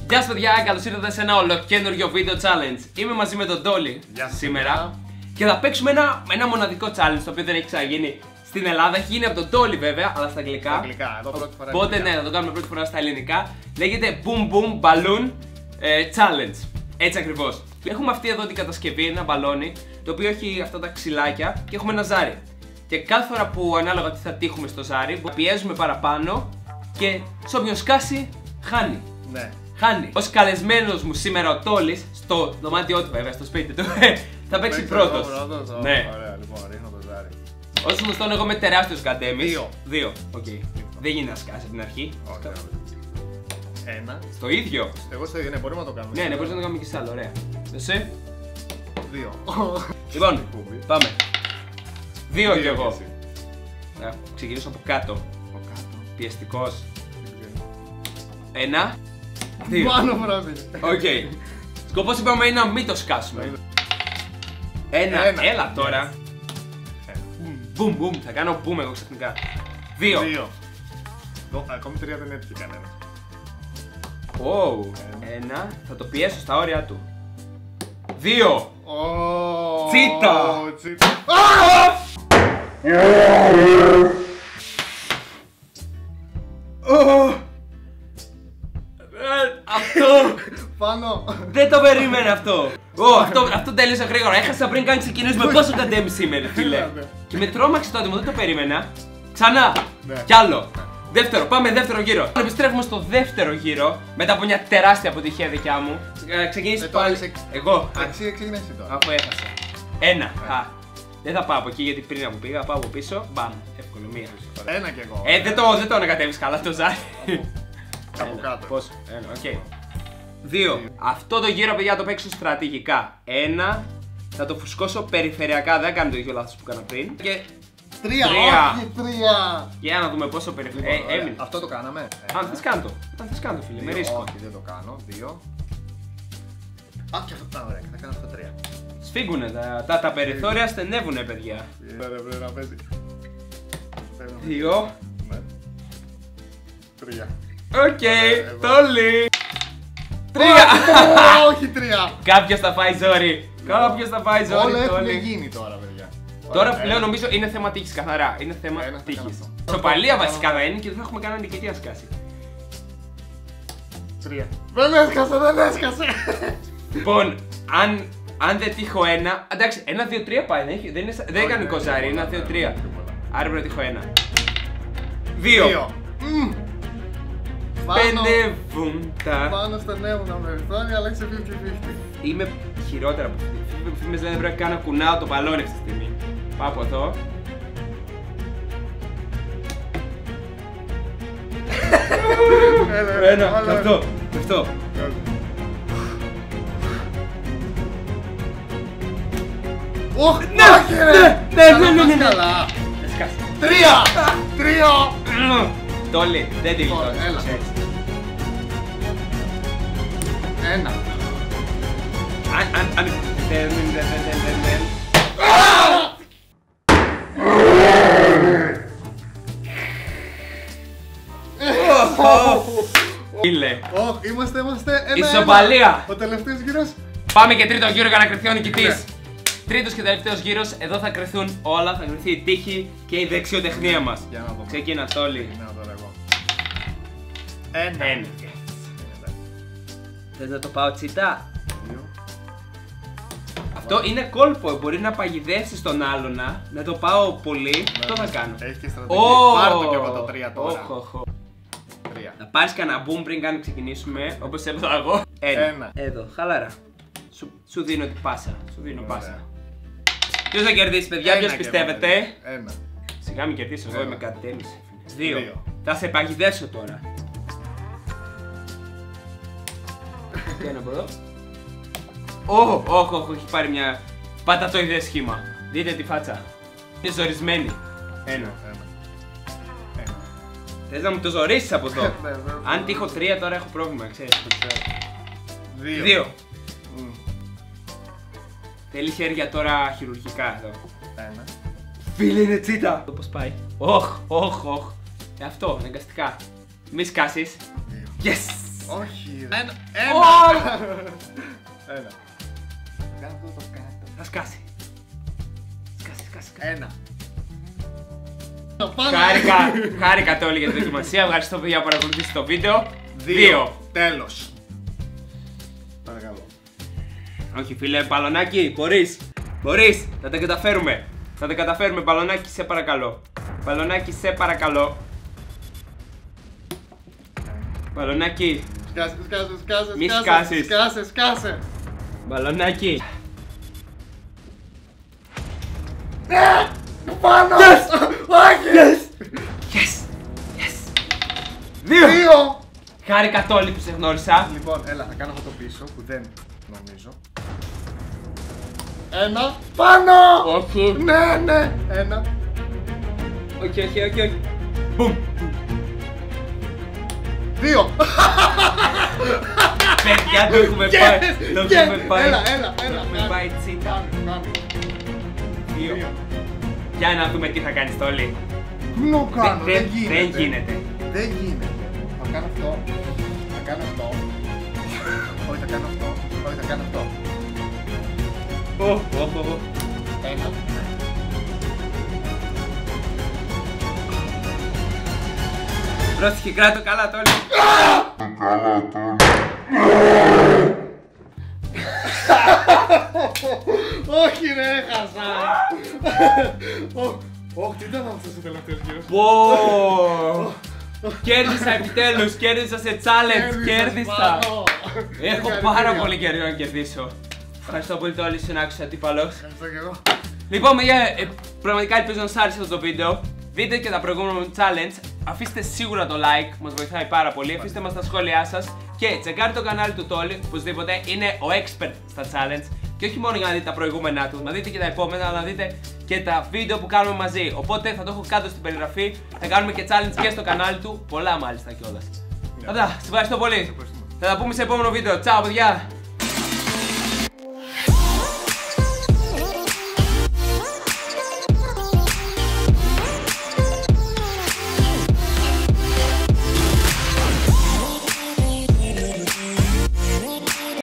Γεια σας παιδιά, καλώς ήρθατε σε ένα ολοκένουργιο βίντεο challenge. Είμαι μαζί με τον Τόλι σήμερα και θα παίξουμε ένα μοναδικό challenge το οποίο δεν έχει ξαναγίνει στην Ελλάδα. Έχει γίνει από τον Τόλι βέβαια, αλλά στα αγγλικά. Στα αγγλικά, εδώ πρώτη φορά. Οπότε ναι, θα το κάνουμε πρώτη φορά στα ελληνικά. Λέγεται Boom Boom Balloon Challenge. Έτσι ακριβώς. Έχουμε αυτή εδώ την κατασκευή, ένα μπαλόνι το οποίο έχει αυτά τα ξυλάκια και έχουμε ένα ζάρι. Και κάθε φορά που ανάλογα τι θα τύχουμε στο ζάρι, πιέζουμε παραπάνω και σε όποιον σκάσει, χάνει. Ναι. Χάνει. Ως καλεσμένος μου σήμερα ο Τόλης, στο δωμάτιό του βέβαια, στο σπίτι του, θα παίξει πρώτος. Ναι. Ωραία, λοιπόν, ρίχνω το ζάρι. Όσο γνωστόν, εγώ είμαι τεράστιος γκαντέμις. Δύο. Οκ. Δεν γίνεται να σκάσει από την αρχή. Ένα. Στο ίδιο. Εγώ στο ίδιο, ναι, μπορούμε να το κάνουμε. Ναι, μπορείς να το κάνουμε και σ' άλλο, ωραία. Εσύ. Δύο. Λοιπόν, πάμε. Δύο κι Δύο εγώ. κι εσύ. Ξεκινήσω από κάτω. Από κάτω. Πιεστικός. Ένα. Δύο. Πάνω βράδυ. Οκ. Σκοπός είπαμε είναι να μην το σκάσουμε. Ένα. Έλα τώρα. Μπουμ μπουμ. Θα κάνω μπουμ εγώ ξαφνικά. Δύο. Ακόμη τρία δεν έτυχε κανένα. Ένα. Θα το πιέσω στα όρια του. Δύο. Τσίτα. Αυτό! Πάνω. Δεν το περίμενε αυτό! Αυτό τέλειωσε γρήγορα. Έχασα πριν καν ξεκινήσουμε. Πόσο κατέμει σήμερα, φίλε. Και με τρόμαξε τότε μου, δεν το περίμενα. Ξανά! Κι άλλο! Δεύτερο, πάμε δεύτερο γύρο. Επιστρέφουμε στο δεύτερο γύρο μετά από μια τεράστια αποτυχία δικιά μου. Ξεκινήσει πάλι. Εγώ. Ξεκινήσει τώρα. Αφού έχασα. Ένα. Δεν θα πάω από εκεί γιατί πριν που πήγα, πάω από πίσω. Μπαμ. Εύκολο, μία. Ένα κι εγώ. Δεν το ανακατεύεις καλά το ζάρι. Από κάτω. Πόσο? Ένα, οκ. Δύο. Αυτό το γύρο, παιδιά, το παίξω στρατηγικά. Ένα. Θα το φουσκώσω περιφερειακά. Δεν κάνω το ίδιο λάθος που έκανα πριν. Και τρία. για να δούμε πόσο περιφερειακά. Έμεινε. Αυτό το κάναμε. Αν θες κάντο. Φίλε. Με ρίσκο. Όχι, δεν το κάνω. Δύο. Α, και αυτό. Ωραία, θα κάνω αυτά τρία. Σφίγγουνε τα περιθώρια, στενεύουνε, παιδιά. Πρέπει να παίζει. Δύο. Τρία. Οκ, Τόλι. Τρία. Όχι τρία. Κάποιος θα φάει ζόρι. Όλα έχουν γίνει τώρα, παιδιά. Τώρα πλέον νομίζω είναι θέμα τύχης καθαρά. Είναι θέμα τύχης. Σοπαλία βασικά θα είναι και δεν θα έχουμε κανένα νικητή να σκάσει. Τρία. Δεν έσκασε. Λοιπόν, αν δεν τύχω ένα. Εντάξει, ένα, δύο, τρία πάει. Δεν είναι κανονικό ζάρι. Ένα, δύο, τρία. Άρα πρέπει να τύχω ένα. Δύο. Πενεύουν τα. Πάνω στενεύουν τα περιθώρια, αλλά είσαι 50-50. Είμαι χειρότερα από αυτή. Οι φήμες λένε πρέπει να κουνάω το μπαλόνι αυτή τη στιγμή. Πάω από εδώ. Ένα, αυτό. Όχι, Ναι. Τρία. Τόλι, δεν τη γλιτώνεις. Έλα. Ένα. Δεν. Φίλε. Είμαστε Ισοπαλία. Ο τελευταίος γύρος. Πάμε και τρίτο γύρο για να κρυφθεί ο νικητής. Τρίτος και τελευταίος γύρος, εδώ θα κρυθούν όλα, θα κρυθεί η τύχη και η δεξιοτεχνία μας. Ξεκίνα, Τόλι. Ένα. Θες να το πάω τσιτά? Αυτό είναι κόλπο, μπορεί να παγιδεύσεις τον άλλον, να το πάω πολύ, αυτό θα κάνω. Έχει και στρατηγική, πάρ' το και από τα τρία τώρα. Τρία. Να πάρεις κανένα boom πριν καν ξεκινήσουμε, όπως έπαθα εγώ. Ένα. Εδώ, χαλαρά. Σου δίνω την πάσα, πάσα. Ποιος θα κερδίσει, παιδιά, ποιος πιστεύετε? Ένα. Σιγά μην κερδίσεις, εγώ είμαι κατέλης. Δύο. Θα σε παγιδεύσω τώρα. Τι ένα από εδώ. Όχι, έχει πάρει μια πατατοειδές σχήμα. Δείτε τη φάτσα. Είναι ζορισμένη. Ένα. Θες να μου το ζορίσεις από εδώ? Αν τύχω τρία τώρα έχω πρόβλημα, ξέρεις. Δύο. Θέλει χέρια τώρα χειρουργικά εδώ. Ένα. Φίλε, είναι τσίτα! Πώς πάει. Όχι. Αυτό, αναγκαστικά. Μη σκάσεις. Yes! Όχι. Ένα. Ένα. Κάτω το κάτω. Θα σκάσει. Σκάσει. Ένα. Χάρηκατε όλοι για τη δοκιμασία. Ευχαριστώ παιδιά που παρακολουθήσατε το βίντεο. 2. Τέλος. Παρακαλώ. Όχι φίλε, Μπαλονάκι, μπορείς, θα τα καταφέρουμε. Θα τα καταφέρουμε, Μπαλονάκι, σε παρακαλώ. Μπαλονάκι, σε παρακαλώ. Μπαλονάκι. Σκάσε. Μη σκάσεις. Σκάσε. Μπαλονάκι. Πάνω! Όχι! Yes! 2! Χάρηκα όλοι που σε γνώρισα. Λοιπόν, έλα, θα κάνω αυτό το πίσω που δεν νομίζω. Ένα. Πάνω! Όχι. Ναι. Ένα. Όχι. Μπουμ. 2! Παιδιά, το έχουμε πάει. Το έχουμε πάει. Έλα. Έχουμε πάει τσίτα. Κάνε. 2. Για να δούμε τι θα κάνεις Τόλι. Τι να κάνω, Δεν γίνεται. Δεν γίνεται. Θα κάνω αυτό. Όχι, θα κάνω αυτό. Ένα. Πρόσεχε, κράτο καλά Τόλι. Όχι ρε, έχασα. Όχι, τι ήταν αυτός ο τελευταίος γύρος. Πω! Κέρδισα επιτέλους, κέρδισα σε challenge, κέρδισα. Έχω πάρα πολύ καιρό να κερδίσω. Ευχαριστώ πολύ Τόλι, ήσουν άξιος αντίπαλος. Ευχαριστώ και εγώ. Λοιπόν, παιδιά, πραγματικά ελπίζω να σας άρεσε αυτό το βίντεο. Δείτε και τα προηγούμενα challenge. Αφήστε σίγουρα το like, μας βοηθάει πάρα πολύ. Αφήστε μας τα σχόλιά σας. Και τσεκάρτε το κανάλι του Τόλι, οπωσδήποτε είναι ο expert στα challenge. Και όχι μόνο για να δείτε τα προηγούμενά του, να δείτε και τα επόμενα, αλλά να δείτε και τα βίντεο που κάνουμε μαζί. Οπότε θα το έχω κάτω στην περιγραφή. Θα κάνουμε και challenge και στο κανάλι του. Πολλά μάλιστα κιόλας. Αυτά, σας ευχαριστώ πολύ. Θα τα πούμε σε επόμενο βίντεο. Τσάου, παιδιά!